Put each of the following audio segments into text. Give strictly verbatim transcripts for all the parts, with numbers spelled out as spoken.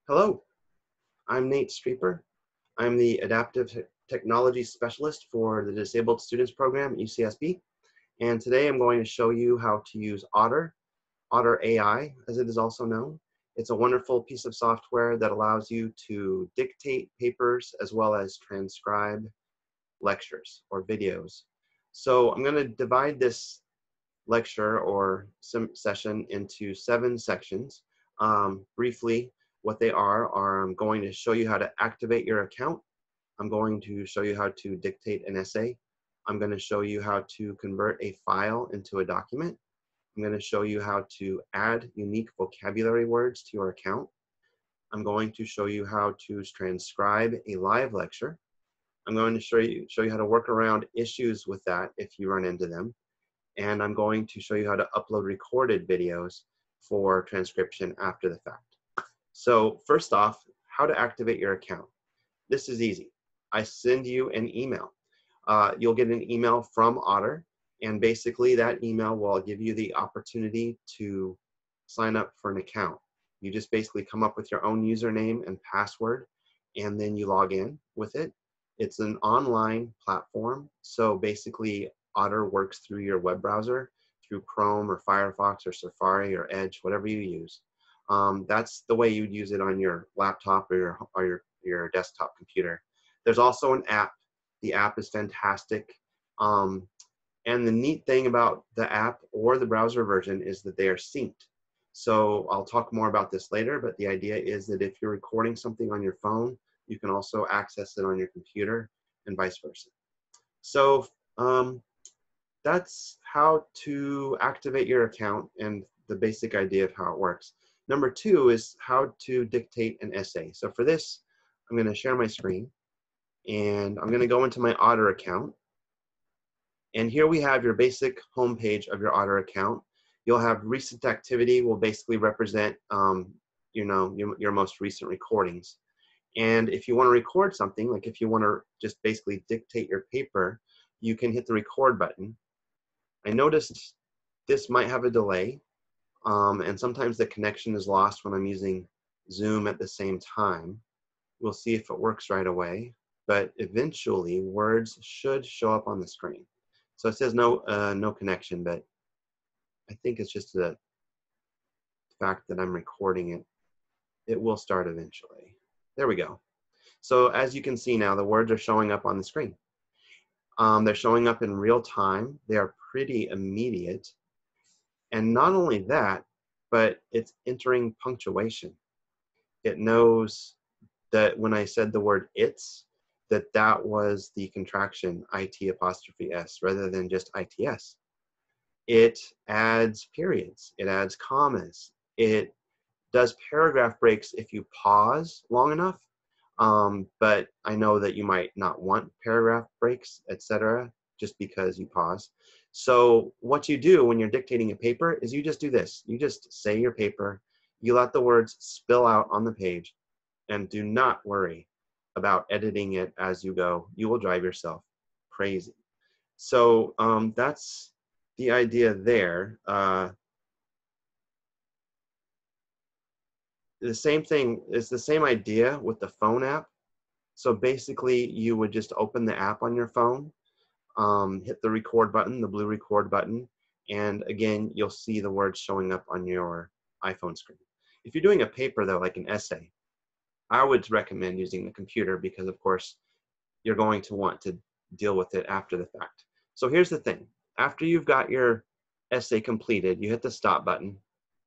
Hello, I'm Nate Streeper. I'm the Adaptive Te- Technology Specialist for the Disabled Students Program at U C S B. And today I'm going to show you how to use Otter, Otter A I, as it is also known. It's a wonderful piece of software that allows you to dictate papers as well as transcribe lectures or videos. So I'm going to divide this lecture or some session into seven sections. Um, briefly, what they are are I'm going to show you how to activate your account. I'm going to show you how to dictate an essay. I'm going to show you how to convert a file into a document. I'm going to show you how to add unique vocabulary words to your account. I'm going to show you how to transcribe a live lecture. I'm going to show you, show you how to work around issues with that if you run into them. And I'm going to show you how to upload recorded videos for transcription after the fact. So first off, how to activate your account. This is easy. I send you an email. Uh, you'll get an email from Otter, and basically that email will give you the opportunity to sign up for an account. You just basically come up with your own username and password, and then you log in with it. It's an online platform, so basically Otter works through your web browser, through Chrome or Firefox or Safari or Edge, whatever you use. Um, that's the way you'd use it on your laptop or your, or your, your desktop computer. There's also an app. The app is fantastic. Um, and the neat thing about the app or the browser version is that they are synced. So I'll talk more about this later, but the idea is that if you're recording something on your phone, you can also access it on your computer and vice versa. So um, that's how to activate your account and the basic idea of how it works. Number two is how to dictate an essay. So for this, I'm going to share my screen, and I'm going to go into my Otter account. And here we have your basic homepage of your Otter account. You'll have recent activity will basically represent um, you know, your, your most recent recordings. And if you want to record something, like if you want to just basically dictate your paper, you can hit the record button. I noticed this might have a delay, um, and sometimes the connection is lost when I'm using Zoom at the same time. We'll see if it works right away, but eventually words should show up on the screen. So it says no, uh, no connection, but I think it's just the fact that I'm recording it. It will start eventually. There we go. So as you can see now, the words are showing up on the screen. Um, they're showing up in real time. They are pretty immediate. And not only that, but it's entering punctuation. It knows that when I said the word it's, that that was the contraction I T apostrophe S rather than just I T S. It adds periods. It adds commas. It does paragraph breaks if you pause long enough. Um, but I know that you might not want paragraph breaks, et cetera, just because you pause. So what you do when you're dictating a paper is you just do this. You just say your paper, you let the words spill out on the page, and do not worry about editing it as you go. You will drive yourself crazy. So um, that's the idea there. Uh, the same thing is the same idea with the phone app. So basically, you would just open the app on your phone, um, hit the record button, the blue record button, and again, you'll see the words showing up on your iPhone screen. If you're doing a paper, though, like an essay, I would recommend using the computer because, of course, you're going to want to deal with it after the fact. So here's the thing. After you've got your essay completed, you hit the stop button,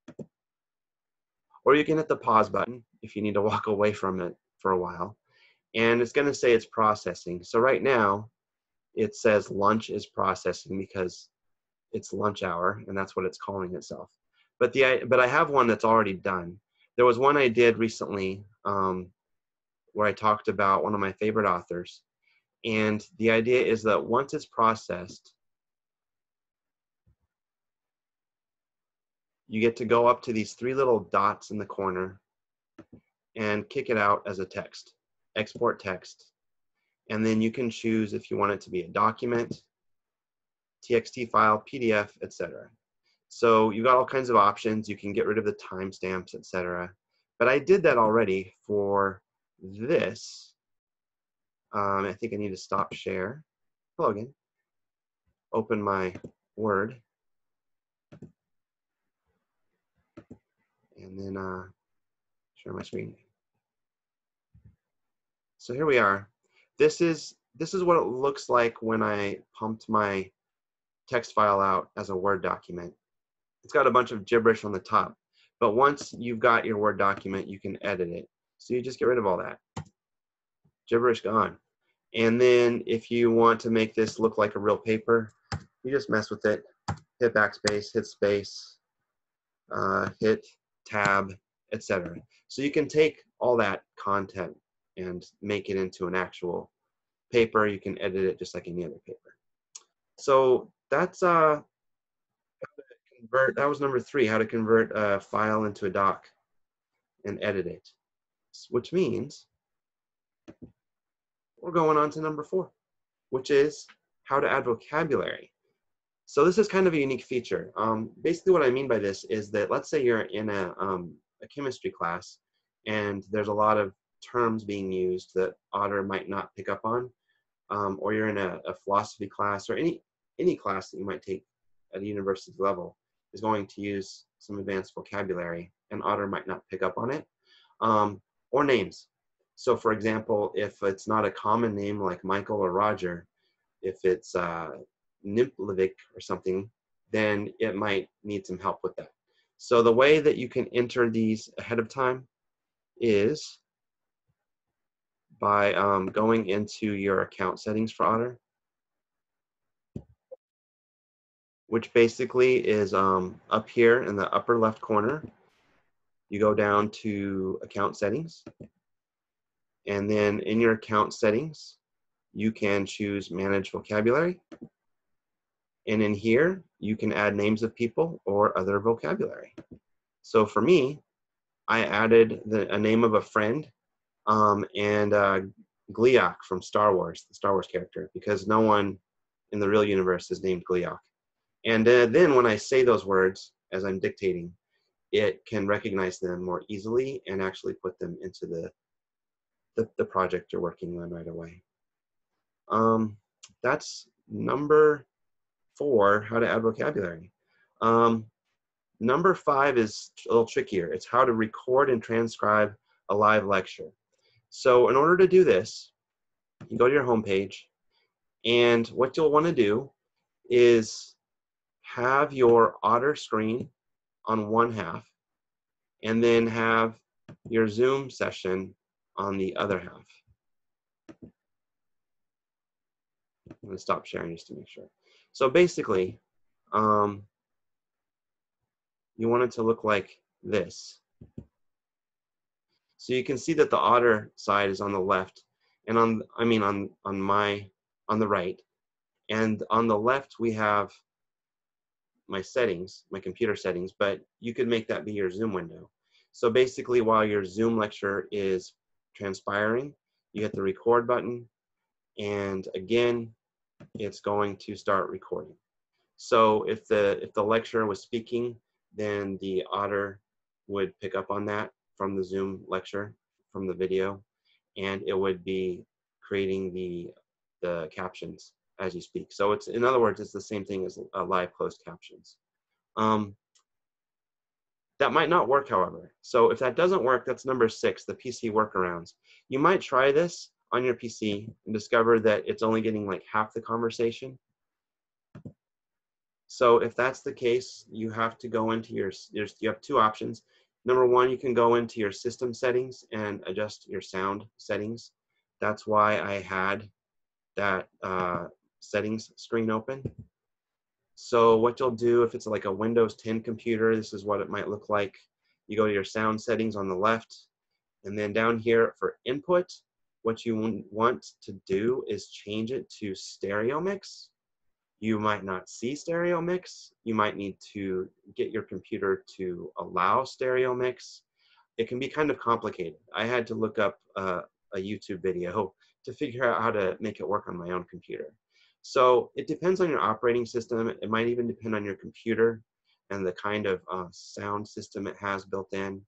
or you can hit the pause button if you need to walk away from it for a while. And it's going to say it's processing. So right now, it says lunch is processing because it's lunch hour, and that's what it's calling itself. But the but I have one that's already done. There was one I did recently um, where I talked about one of my favorite authors. And the idea is that once it's processed, you get to go up to these three little dots in the corner and kick it out as a text, export text. And then you can choose if you want it to be a document, T X T file, P D F, et cetera. So you've got all kinds of options. You can get rid of the timestamps, et cetera. But I did that already for this. Um, I think I need to stop share. Hello again. Open my Word. And then uh, share my screen. So here we are. This is, this is what it looks like when I pumped my text file out as a Word document. It's got a bunch of gibberish on the top. But once you've got your Word document, you can edit it. So you just get rid of all that. Gibberish gone. And then if you want to make this look like a real paper, you just mess with it. Hit backspace, hit space, uh, hit tab, et cetera. So you can take all that content and make it into an actual paper. You can edit it just like any other paper. So that's uh, how to convert. That was number three, how to convert a file into a doc and edit it. Which means we're going on to number four, which is how to add vocabulary. So this is kind of a unique feature. Um, basically what I mean by this is that let's say you're in a, um, a chemistry class and there's a lot of terms being used that Otter might not pick up on, um, or you're in a, a philosophy class, or any, any class that you might take at a university level is going to use some advanced vocabulary and Otter might not pick up on it, um, or names. So for example, if it's not a common name like Michael or Roger, if it's uh, Nimplivic or something, then it might need some help with that. So the way that you can enter these ahead of time is by um, going into your account settings for Otter, which basically is um, up here in the upper left corner. You go down to account settings, and then in your account settings, you can choose manage vocabulary. And in here, you can add names of people or other vocabulary. So for me, I added the, a name of a friend um, and uh, Gliok from Star Wars, the Star Wars character, because no one in the real universe is named Gliok. And uh, then when I say those words as I'm dictating, it can recognize them more easily and actually put them into the, the, the project you're working on right away. Um, that's number four, how to add vocabulary. Um, number five is a little trickier. It's how to record and transcribe a live lecture. So in order to do this, you go to your home page, and what you'll want to do is have your Otter screen on one half, and then have your Zoom session on the other half. I'm going to stop sharing just to make sure. So basically, um, you want it to look like this. So you can see that the Otter side is on the left, and on, I mean on, on my, on the right. And on the left, we have my settings, my computer settings, but you could make that be your Zoom window. So basically, while your Zoom lecture is transpiring, you hit the record button, and again, it's going to start recording. So if the, if the lecturer was speaking, then the Otter would pick up on that from the Zoom lecture, from the video, and it would be creating the, the captions as you speak. So it's, in other words, it's the same thing as uh, live closed captions. Um, that might not work, however. So if that doesn't work, that's number six, the P C workarounds. You might try this on your P C and discover that it's only getting like half the conversation. So if that's the case, you have to go into your, there's, you have two options. Number one, you can go into your system settings and adjust your sound settings. That's why I had that uh, settings screen open. So what you'll do, if it's like a Windows ten computer, this is what it might look like. You go to your sound settings on the left, and then down here for input, what you want to do is change it to stereo mix. You might not see stereo mix. You might need to get your computer to allow stereo mix. It can be kind of complicated. I had to look up uh, a YouTube video to figure out how to make it work on my own computer. So it depends on your operating system. It might even depend on your computer and the kind of uh, sound system it has built in.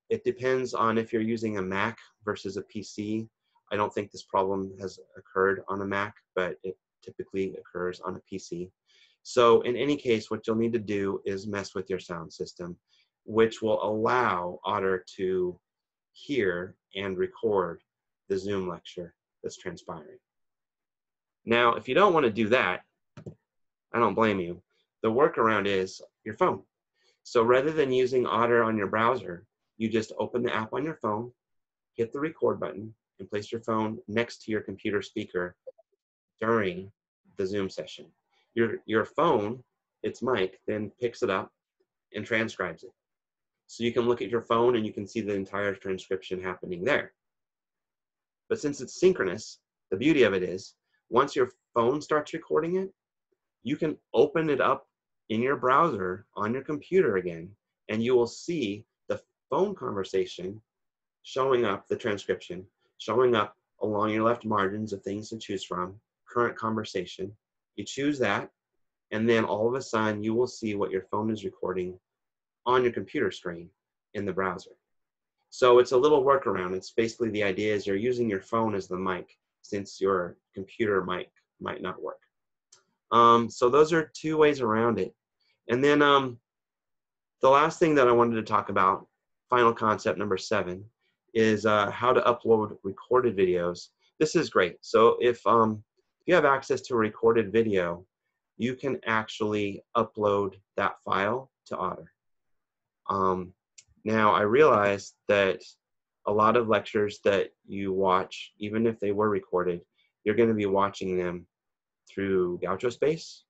it depends on if you're using a Mac versus a P C. I don't think this problem has occurred on a Mac, but it typically occurs on a P C. So in any case, what you'll need to do is mess with your sound system, which will allow Otter to hear and record the Zoom lecture that's transpiring. Now, if you don't want to do that, I don't blame you. The workaround is your phone. So rather than using Otter on your browser, you just open the app on your phone, hit the record button, and place your phone next to your computer speaker during the Zoom session. Your, your phone, its mic, then picks it up and transcribes it. So you can look at your phone and you can see the entire transcription happening there. But since it's synchronous, the beauty of it is, once your phone starts recording it, you can open it up in your browser on your computer again, and you will see the phone conversation showing up, the transcription, showing up along your left margins of things to choose from, current conversation. You choose that, and then all of a sudden you will see what your phone is recording on your computer screen in the browser. So it's a little workaround. It's basically the idea is you're using your phone as the mic since your computer mic might not work. Um, so those are two ways around it. And then um, the last thing that I wanted to talk about, final concept number seven, is uh, how to upload recorded videos. This is great. So if, um, if you have access to a recorded video, you can actually upload that file to Otter. Um, now, I realize that a lot of lectures that you watch, even if they were recorded, you're going to be watching them through Gaucho Space.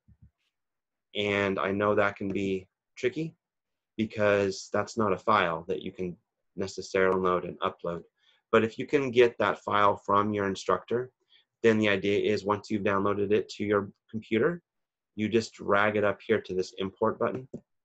And I know that can be tricky because that's not a file that you can necessarily load and upload. But if you can get that file from your instructor, then the idea is once you've downloaded it to your computer, you just drag it up here to this import button.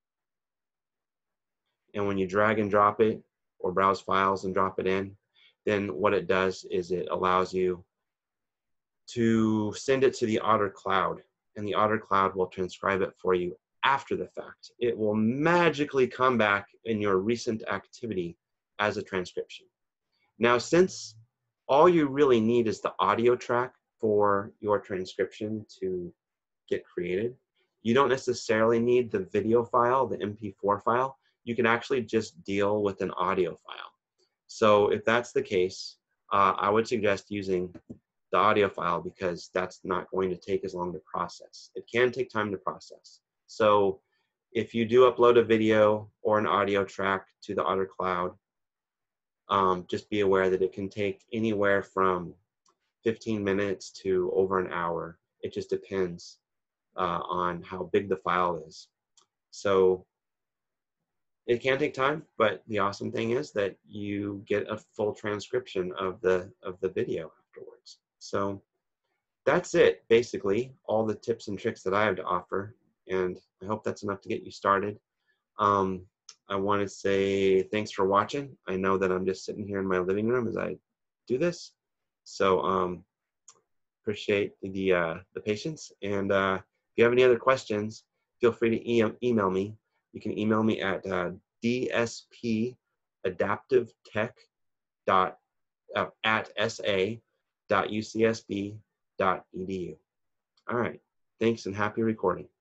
And when you drag and drop it or browse files and drop it in, then what it does is it allows you to send it to the Otter cloud, and the Otter cloud will transcribe it for you after the fact. It will magically come back in your recent activity as a transcription. Now, since all you really need is the audio track for your transcription to get created, you don't necessarily need the video file, the M P four file. You can actually just deal with an audio file. So if that's the case, uh, I would suggest using the audio file because that's not going to take as long to process. It can take time to process. So if you do upload a video or an audio track to the Otter cloud, um, just be aware that it can take anywhere from fifteen minutes to over an hour. It just depends uh, on how big the file is. So it can take time, but the awesome thing is that you get a full transcription of the of the video afterwards. So that's it, basically, all the tips and tricks that I have to offer, and I hope that's enough to get you started. Um, I want to say thanks for watching. I know that I'm just sitting here in my living room as I do this, so um, appreciate the uh, the patience. And uh, if you have any other questions, feel free to e email me. You can email me at uh, d s p adaptive tech dot uh, at s a dot u c s b dot e d u. All right, thanks and happy recording.